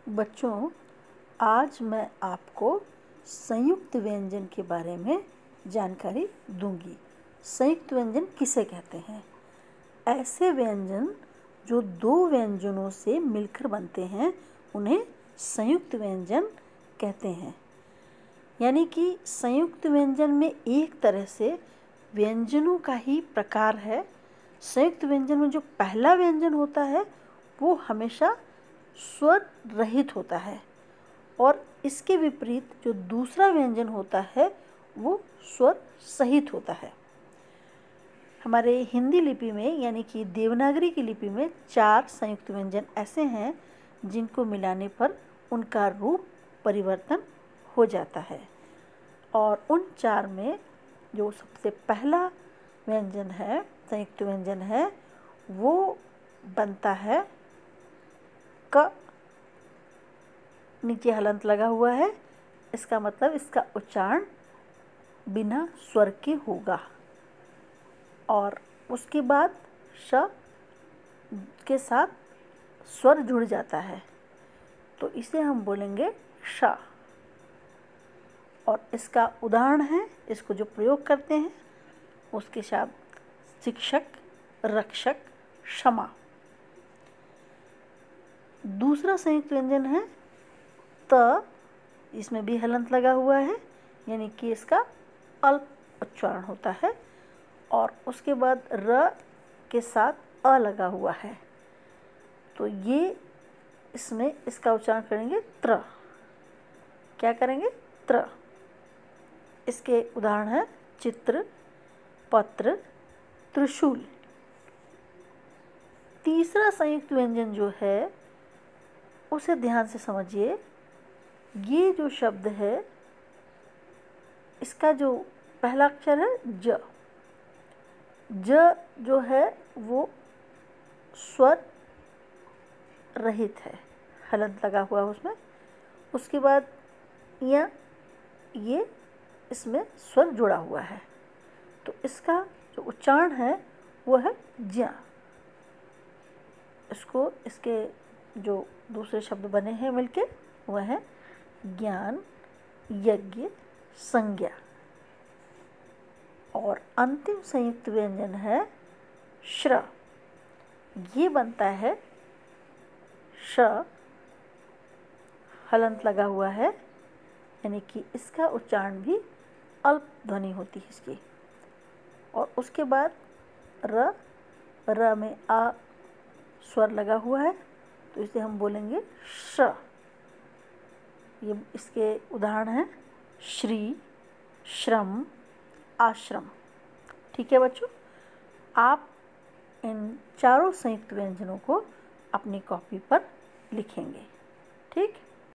बच्चों, आज मैं आपको संयुक्त व्यंजन के बारे में जानकारी दूंगी। संयुक्त व्यंजन किसे कहते हैं? ऐसे व्यंजन जो दो व्यंजनों से मिलकर बनते हैं उन्हें संयुक्त व्यंजन कहते हैं। यानी कि संयुक्त व्यंजन में एक तरह से व्यंजनों का ही प्रकार है। संयुक्त व्यंजन में जो पहला व्यंजन होता है वो हमेशा स्वर रहित होता है और इसके विपरीत जो दूसरा व्यंजन होता है वो स्वर सहित होता है। हमारे हिंदी लिपि में यानी कि देवनागरी की लिपि में 4 संयुक्त व्यंजन ऐसे हैं जिनको मिलाने पर उनका रूप परिवर्तन हो जाता है और उन 4 में जो सबसे पहला व्यंजन है, संयुक्त व्यंजन है, वो बनता है क। नीचे हलंत लगा हुआ है, इसका मतलब इसका उच्चारण बिना स्वर के होगा और उसके बाद श के साथ स्वर जुड़ जाता है तो इसे हम बोलेंगे श। और इसका उदाहरण है, इसको जो प्रयोग करते हैं उसके शब्द शिक्षक, रक्षक, क्षमा। दूसरा संयुक्त व्यंजन है त। इसमें भी हलंत लगा हुआ है यानी कि इसका अल्प उच्चारण होता है और उसके बाद र के साथ अ लगा हुआ है तो ये इसमें इसका उच्चारण करेंगे त्र। क्या करेंगे? त्र। इसके उदाहरण है चित्र, पत्र, त्रिशूल। तीसरा संयुक्त व्यंजन जो है उसे ध्यान से समझिए। ये जो शब्द है इसका जो पहला अक्षर है ज। ज जो है वो स्वर रहित है, हलंत लगा हुआ है उसमें। उसके बाद ये इसमें स्वर जुड़ा हुआ है तो इसका जो उच्चारण है वो है ज्ञ। इसको इसके जो दूसरे शब्द बने हैं मिलके वह है ज्ञान, यज्ञ, संज्ञा। और अंतिम संयुक्त व्यंजन है श्र। ये बनता है श, हलंत लगा हुआ है यानी कि इसका उच्चारण भी अल्प ध्वनि होती है इसकी। और उसके बाद र में आ स्वर लगा हुआ है तो इसे हम बोलेंगे श। ये इसके उदाहरण हैं श्री, श्रम, आश्रम। ठीक है बच्चों, आप इन चारों संयुक्त व्यंजनों को अपनी कॉपी पर लिखेंगे। ठीक।